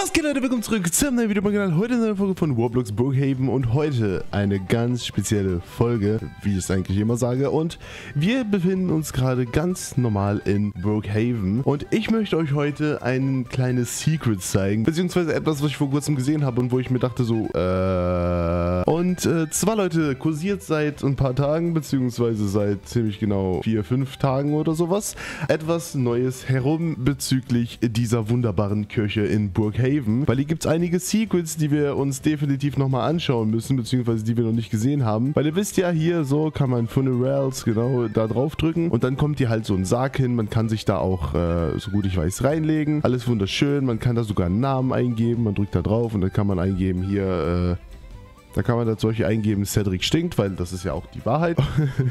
Was geht, Leute? Willkommen zurück zum neuen Videokanal. Heute eine neue Folge von Roblox Brookhaven und heute eine ganz spezielle Folge, wie ich es eigentlich immer sage. Und wir befinden uns gerade ganz normal in Brookhaven und ich möchte euch heute ein kleines Secret zeigen, beziehungsweise etwas, was ich vor kurzem gesehen habe und wo ich mir dachte so, zwar, Leute, kursiert seit ein paar Tagen, beziehungsweise seit ziemlich genau 4-5 Tagen oder sowas, etwas Neues herum bezüglich dieser wunderbaren Kirche in Brookhaven, weil hier gibt es einige Secrets, die wir uns definitiv nochmal anschauen müssen, beziehungsweise die wir noch nicht gesehen haben, weil ihr wisst ja, hier so kann man Funerals genau da drauf drücken und dann kommt hier halt so ein Sarg hin, man kann sich da auch, so gut ich weiß, reinlegen, alles wunderschön, man kann da sogar einen Namen eingeben, man drückt da drauf und dann kann man eingeben hier, da kann man da solche eingeben, Cedric stinkt, weil das ist ja auch die Wahrheit.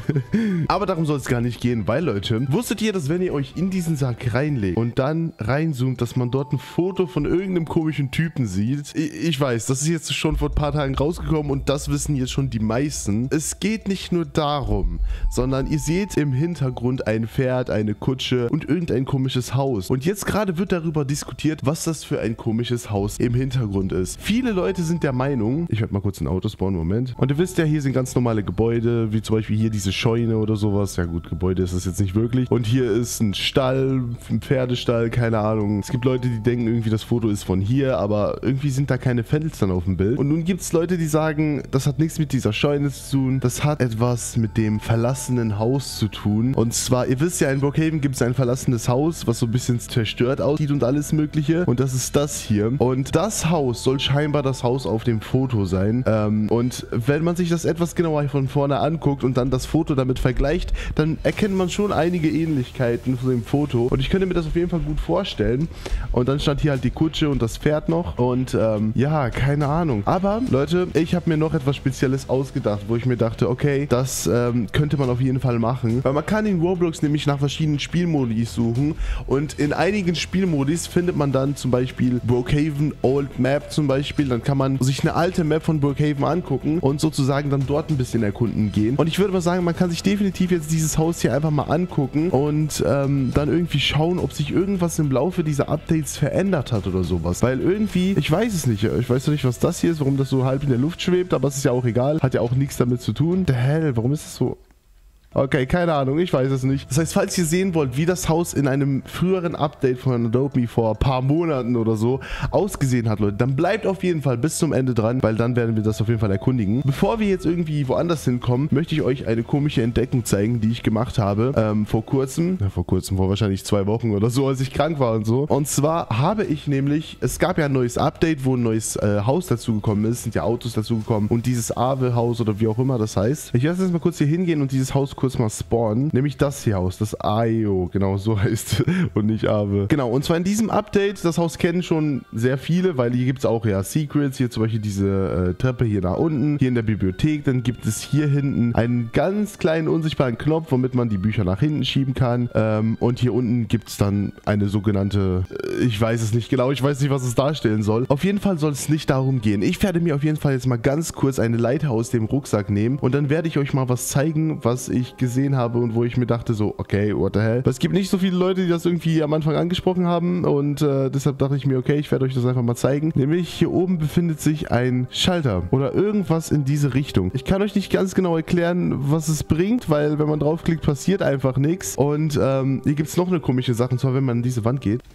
Aber darum soll es gar nicht gehen, weil, Leute, wusstet ihr, dass wenn ihr euch in diesen Sarg reinlegt und dann reinzoomt, dass man dort ein Foto von irgendeinem komischen Typen sieht? Ich weiß, das ist jetzt schon vor ein paar Tagen rausgekommen und das wissen jetzt schon die meisten. Es geht nicht nur darum, sondern ihr seht im Hintergrund ein Pferd, eine Kutsche und irgendein komisches Haus. Und jetzt gerade wird darüber diskutiert, was das für ein komisches Haus im Hintergrund ist. Viele Leute sind der Meinung, ich werde mal kurz ein Auto spawnen, Moment. Und ihr wisst ja, hier sind ganz normale Gebäude, wie zum Beispiel hier diese Scheune oder sowas. Ja gut, Gebäude ist das jetzt nicht wirklich. Und hier ist ein Stall, ein Pferdestall, keine Ahnung. Es gibt Leute, die denken irgendwie, das Foto ist von hier, aber irgendwie sind da keine Fenster auf dem Bild. Und nun gibt es Leute, die sagen, das hat nichts mit dieser Scheune zu tun. Das hat etwas mit dem verlassenen Haus zu tun. Und zwar, ihr wisst ja, in Brookhaven gibt es ein verlassenes Haus, was so ein bisschen zerstört aussieht und alles mögliche. Und das ist das hier. Und das Haus soll scheinbar das Haus auf dem Foto sein. Und wenn man sich das etwas genauer von vorne anguckt und dann das Foto damit vergleicht, dann erkennt man schon einige Ähnlichkeiten zu dem Foto. Und ich könnte mir das auf jeden Fall gut vorstellen. Und dann stand hier halt die Kutsche und das Pferd noch. Und ja, keine Ahnung. Aber, Leute, ich habe mir noch etwas Spezielles ausgedacht, wo ich mir dachte, okay, das könnte man auf jeden Fall machen. Weil man kann in Roblox nämlich nach verschiedenen Spielmodis suchen. Und in einigen Spielmodis findet man dann zum Beispiel Brookhaven Old Map zum Beispiel. Dann kann man sich eine alte Map von Brookhaven angucken und sozusagen dann dort ein bisschen erkunden gehen. Und ich würde mal sagen, man kann sich definitiv jetzt dieses Haus hier einfach mal angucken und dann irgendwie schauen, ob sich irgendwas im Laufe dieser Updates verändert hat oder sowas. Weil irgendwie, ich weiß es nicht. Ich weiß noch nicht, was das hier ist, warum das so halb in der Luft schwebt, aber es ist ja auch egal. Hat ja auch nichts damit zu tun. The hell, warum ist es so? Okay, keine Ahnung, ich weiß es nicht. Das heißt, falls ihr sehen wollt, wie das Haus in einem früheren Update von Adobe vor ein paar Monaten oder so ausgesehen hat, Leute, dann bleibt auf jeden Fall bis zum Ende dran, weil dann werden wir das auf jeden Fall erkundigen. Bevor wir jetzt irgendwie woanders hinkommen, möchte ich euch eine komische Entdeckung zeigen, die ich gemacht habe vor kurzem, vor wahrscheinlich 2 Wochen oder so, als ich krank war und so. Und zwar habe ich nämlich, es gab ja ein neues Update, wo ein neues Haus dazugekommen ist, sind ja Autos dazugekommen und dieses Aave-Haus oder wie auch immer das heißt. Ich werde jetzt mal kurz hier hingehen und dieses Haus kurz mal spawnen, nämlich das hier Haus, das Aio, genau so heißt und nicht Aave. Genau, und zwar in diesem Update, das Haus kennen schon sehr viele, weil hier gibt es auch ja Secrets, hier zum Beispiel diese Treppe hier nach unten, hier in der Bibliothek, dann gibt es hier hinten einen ganz kleinen unsichtbaren Knopf, womit man die Bücher nach hinten schieben kann und hier unten gibt es dann eine sogenannte, ich weiß es nicht genau, ich weiß nicht, was es darstellen soll. Auf jeden Fall soll es nicht darum gehen. Ich werde mir auf jeden Fall jetzt mal ganz kurz eine Leiter aus dem Rucksack nehmen und dann werde ich euch mal was zeigen, was ich gesehen habe und wo ich mir dachte so, okay, what the hell. Es gibt nicht so viele Leute, die das irgendwie am Anfang angesprochen haben und deshalb dachte ich mir, okay, ich werde euch das einfach mal zeigen. Nämlich hier oben befindet sich ein Schalter oder irgendwas in diese Richtung. Ich kann euch nicht ganz genau erklären, was es bringt, weil wenn man draufklickt, passiert einfach nichts. Und hier gibt es noch eine komische Sache, und zwar wenn man an diese Wand geht.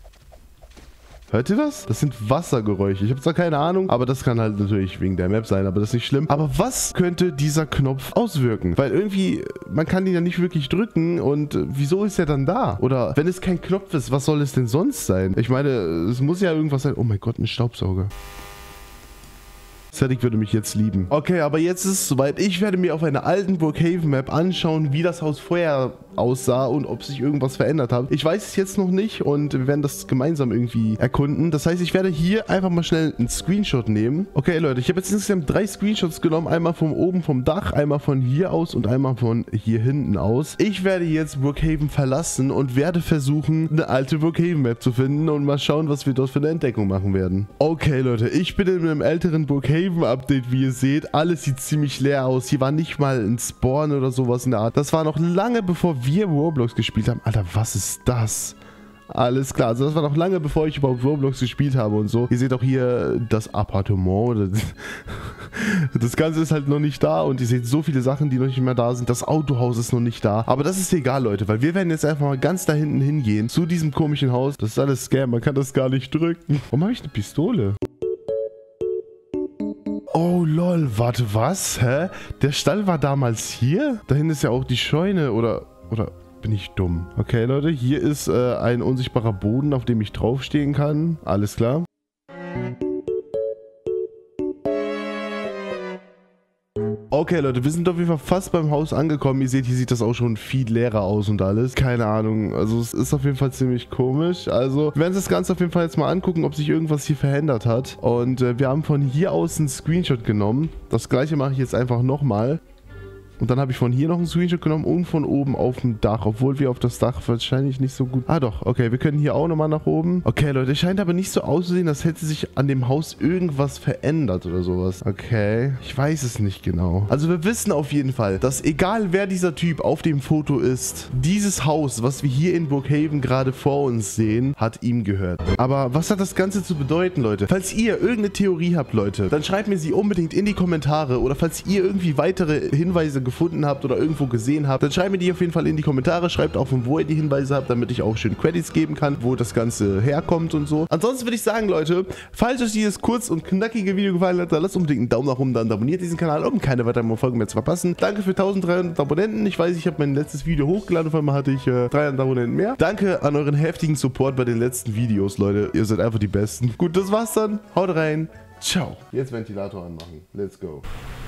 Hört ihr das? Das sind Wassergeräusche. Ich habe zwar keine Ahnung, aber das kann halt natürlich wegen der Map sein, aber das ist nicht schlimm. Aber was könnte dieser Knopf auswirken? Weil irgendwie, man kann ihn ja nicht wirklich drücken und wieso ist er dann da? Oder wenn es kein Knopf ist, was soll es denn sonst sein? Ich meine, es muss ja irgendwas sein. Oh mein Gott, ein Staubsauger. Cedric würde mich jetzt lieben. Okay, aber jetzt ist es soweit. Ich werde mir auf einer alten Brookhaven Map anschauen, wie das Haus vorher aussah und ob sich irgendwas verändert hat. Ich weiß es jetzt noch nicht und wir werden das gemeinsam irgendwie erkunden. Das heißt, ich werde hier einfach mal schnell einen Screenshot nehmen. Okay, Leute, ich habe jetzt insgesamt 3 Screenshots genommen. Einmal von oben vom Dach, einmal von hier aus und einmal von hier hinten aus. Ich werde jetzt Brookhaven verlassen und werde versuchen, eine alte Brookhaven Map zu finden und mal schauen, was wir dort für eine Entdeckung machen werden. Okay, Leute, ich bin in einem älteren Brookhaven Update, wie ihr seht. Alles sieht ziemlich leer aus. Hier war nicht mal ein Spawn oder sowas in der Art. Das war noch lange bevor wir Roblox gespielt haben. Alter, was ist das? Alles klar, also das war noch lange, bevor ich überhaupt Roblox gespielt habe und so. Ihr seht auch hier das Appartement. Das Ganze ist halt noch nicht da und ihr seht so viele Sachen, die noch nicht mehr da sind. Das Autohaus ist noch nicht da. Aber das ist egal, Leute, weil wir werden jetzt einfach mal ganz da hinten hingehen, zu diesem komischen Haus. Das ist alles Scam, man kann das gar nicht drücken. Warum habe ich eine Pistole? Oh lol, warte, was? Hä? Der Stall war damals hier? Da hinten ist ja auch die Scheune, oder bin ich dumm? Okay, Leute, hier ist ein unsichtbarer Boden, auf dem ich draufstehen kann. Alles klar. Okay, Leute, wir sind auf jeden Fall fast beim Haus angekommen. Ihr seht, hier sieht das auch schon viel leerer aus und alles. Keine Ahnung. Also es ist auf jeden Fall ziemlich komisch. Also wir werden uns das Ganze auf jeden Fall jetzt mal angucken, ob sich irgendwas hier verändert hat. Und wir haben von hier aus einen Screenshot genommen. Das gleiche mache ich jetzt einfach nochmal. Und dann habe ich von hier noch einen Screenshot genommen und von oben auf dem Dach. Obwohl wir auf das Dach wahrscheinlich nicht so gut... Ah doch, okay, wir können hier auch nochmal nach oben. Okay, Leute, es scheint aber nicht so auszusehen, als hätte sich an dem Haus irgendwas verändert oder sowas. Okay, ich weiß es nicht genau. Also wir wissen auf jeden Fall, dass egal wer dieser Typ auf dem Foto ist, dieses Haus, was wir hier in Brookhaven gerade vor uns sehen, hat ihm gehört. Aber was hat das Ganze zu bedeuten, Leute? Falls ihr irgendeine Theorie habt, Leute, dann schreibt mir sie unbedingt in die Kommentare. Oder falls ihr irgendwie weitere Hinweise gefunden habt oder irgendwo gesehen habt, dann schreibt mir die auf jeden Fall in die Kommentare. Schreibt auch, von wo ihr die Hinweise habt, damit ich auch schön Credits geben kann, wo das Ganze herkommt und so. Ansonsten würde ich sagen, Leute, falls euch dieses kurz und knackige Video gefallen hat, dann lasst unbedingt einen Daumen nach oben, dann abonniert diesen Kanal, um keine weiteren Folgen mehr zu verpassen. Danke für 1300 Abonnenten. Ich weiß, ich habe mein letztes Video hochgeladen, auf einmal hatte ich 300 Abonnenten mehr. Danke an euren heftigen Support bei den letzten Videos, Leute. Ihr seid einfach die Besten. Gut, das war's dann. Haut rein. Ciao. Jetzt Ventilator anmachen. Let's go.